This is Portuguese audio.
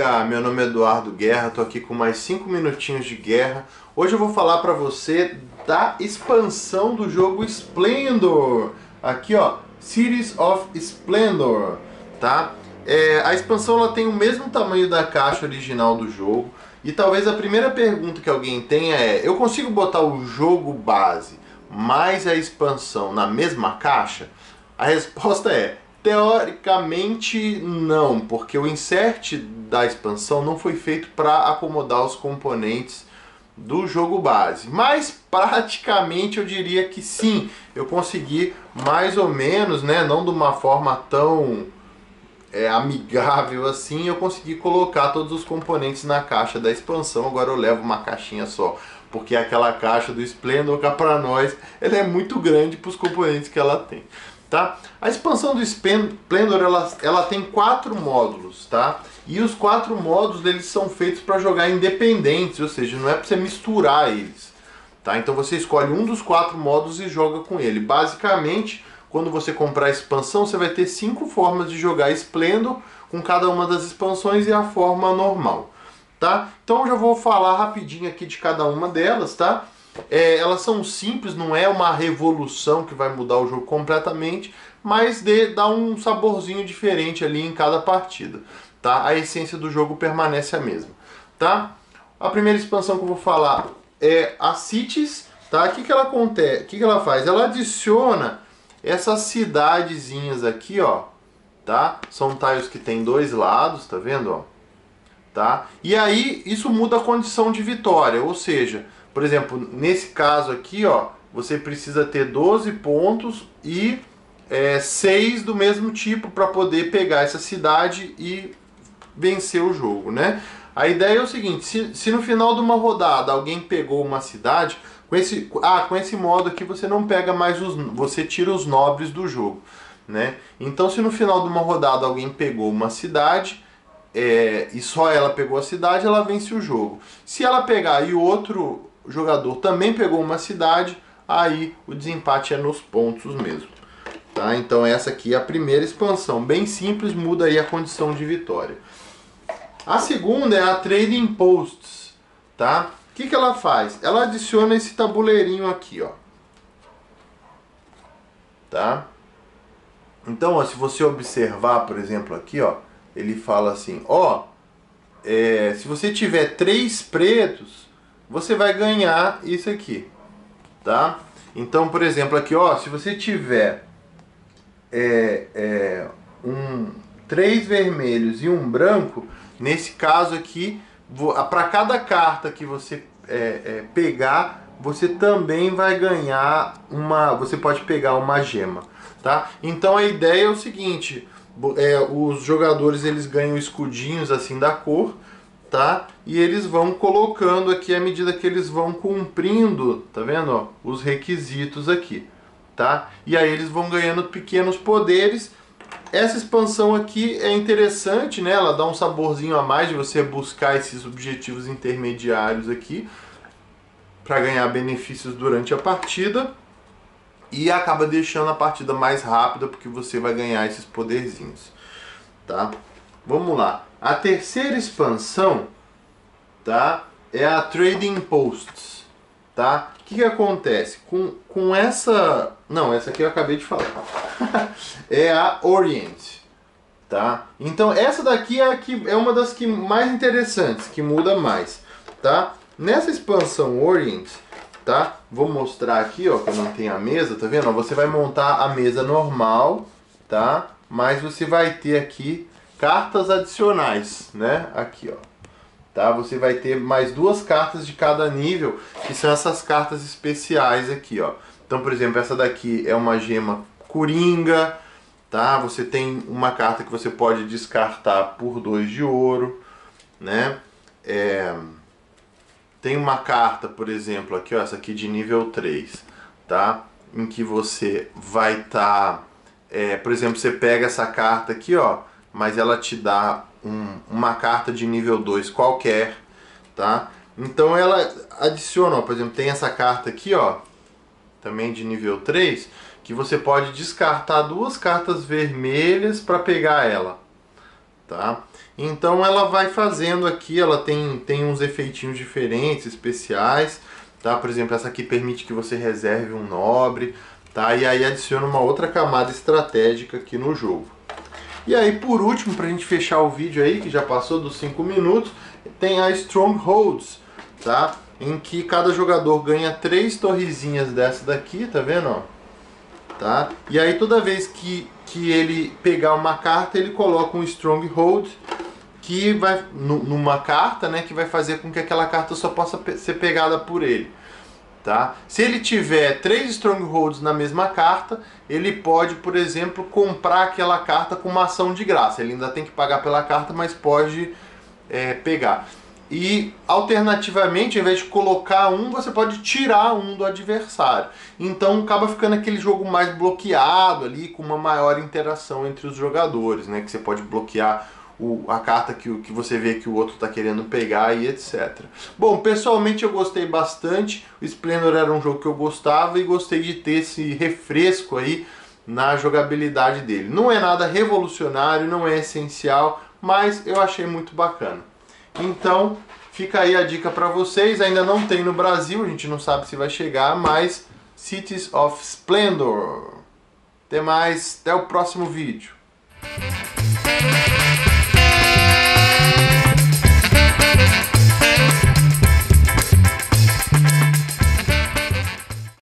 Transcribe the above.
galera, meu nome é Eduardo Guerra, tô aqui com mais 5 minutinhos de guerra. Hoje eu vou falar pra você da expansão do jogo Splendor. Aqui ó, Cities of Splendor, tá? A expansão ela tem o mesmo tamanho da caixa original do jogo. E talvez a primeira pergunta que alguém tenha é: eu consigo botar o jogo base mais a expansão na mesma caixa? A resposta é: teoricamente não, porque o insert da expansão não foi feito para acomodar os componentes do jogo base. Mas praticamente eu diria que sim, eu consegui mais ou menos, né, não de uma forma tão amigável assim, eu consegui colocar todos os componentes na caixa da expansão. Agora eu levo uma caixinha só, porque aquela caixa do Splendor, cá para nós, ela é muito grande para os componentes que ela tem. Tá? A expansão do Splendor ela tem 4 módulos, tá? E os 4 módulos eles são feitos para jogar independentes, ou seja, não é para você misturar eles, tá? Então você escolhe um dos 4 módulos e joga com ele. Basicamente, quando você comprar a expansão, você vai ter 5 formas de jogar Splendor com cada uma das expansões e a forma normal, tá? Então eu já vou falar rapidinho aqui de cada uma delas, tá? Elas são simples, não é uma revolução que vai mudar o jogo completamente, mas dá um saborzinho diferente ali em cada partida, tá? A essência do jogo permanece a mesma, tá? A primeira expansão que eu vou falar é a Cities, tá? O que ela faz? Ela adiciona essas cidadezinhas aqui, ó, tá? São tiles que tem 2 lados, tá vendo, ó? Tá? E aí isso muda a condição de vitória, ou seja, por exemplo, nesse caso aqui, ó, você precisa ter 12 pontos e 6 do mesmo tipo para poder pegar essa cidade e vencer o jogo, né? A ideia é o seguinte: se no final de uma rodada alguém pegou uma cidade, com esse modo aqui você não pega mais você tira os nobres do jogo, né? Então se no final de uma rodada alguém pegou uma cidade, e só ela pegou a cidade, ela vence o jogo. Se ela pegar e o outro jogador também pegou uma cidade, aí o desempate é nos pontos mesmo, tá? Então essa aqui é a primeira expansão, bem simples, muda aí a condição de vitória. A segunda é a Trading Posts, tá? O que ela faz? Ela adiciona esse tabuleirinho aqui, ó, tá? Então, ó, se você observar, por exemplo, aqui, ó, ele fala assim, ó, se você tiver 3 pretos, você vai ganhar isso aqui, tá? Então, por exemplo, aqui, ó, se você tiver 3 vermelhos e um branco, nesse caso aqui, para cada carta que você pegar, você também vai ganhar você pode pegar uma gema, tá? Então a ideia é o seguinte: os jogadores eles ganham escudinhos assim da cor, tá? E eles vão colocando aqui à medida que eles vão cumprindo, tá vendo, ó, os requisitos aqui, tá? E aí eles vão ganhando pequenos poderes. Essa expansão aqui é interessante, né? Ela dá um saborzinho a mais de você buscar esses objetivos intermediários aqui para ganhar benefícios durante a partida, e acaba deixando a partida mais rápida porque você vai ganhar esses poderzinhos, tá? Vamos lá. A terceira expansão, tá, é a Trading Posts, tá? O que acontece com essa... Não, essa aqui eu acabei de falar. É a Orient, tá? Então essa daqui é uma das que mais interessantes, que muda mais, tá? Nessa expansão Orient, tá? Vou mostrar aqui, ó, que eu não tenho a mesa, tá vendo? Você vai montar a mesa normal, tá? Mas você vai ter aqui cartas adicionais, né? Aqui, ó. Tá? Você vai ter mais 2 cartas de cada nível, que são essas cartas especiais aqui, ó. Então, por exemplo, essa daqui é uma gema Coringa, tá? Você tem uma carta que você pode descartar por 2 de ouro, né? Tem uma carta, por exemplo, aqui, ó, essa aqui de nível 3, tá? Em que você vai estar... por exemplo, você pega essa carta aqui, ó, mas ela te dá uma carta de nível 2 qualquer, tá? Então ela adiciona, ó, por exemplo, tem essa carta aqui, ó, também de nível 3, que você pode descartar 2 cartas vermelhas para pegar ela, tá? Então ela vai fazendo aqui, ela tem uns efeitinhos diferentes, especiais, tá? Por exemplo, essa aqui permite que você reserve um nobre, tá? E aí adiciona uma outra camada estratégica aqui no jogo. E aí, por último, pra gente fechar o vídeo aí, que já passou dos 5 minutos, tem a Strongholds, tá? Em que cada jogador ganha 3 torrezinhas dessa daqui, tá vendo, ó? Tá? E aí toda vez que ele pegar uma carta, ele coloca um Stronghold que vai numa carta, né, que vai fazer com que aquela carta só possa ser pegada por ele, tá? Se ele tiver 3 Strongholds na mesma carta, ele pode, por exemplo, comprar aquela carta com uma ação de graça. Ele ainda tem que pagar pela carta, mas pode pegar. E alternativamente, ao invés de colocar um, você pode tirar um do adversário. Então acaba ficando aquele jogo mais bloqueado ali, com uma maior interação entre os jogadores, né? Que você pode bloquear a carta que você vê que o outro está querendo pegar e etc. Bom, pessoalmente eu gostei bastante. O Splendor era um jogo que eu gostava e gostei de ter esse refresco aí na jogabilidade dele. Não é nada revolucionário, não é essencial, mas eu achei muito bacana. Então, fica aí a dica para vocês. Ainda não tem no Brasil, a gente não sabe se vai chegar, mas Cities of Splendor. Até mais, até o próximo vídeo.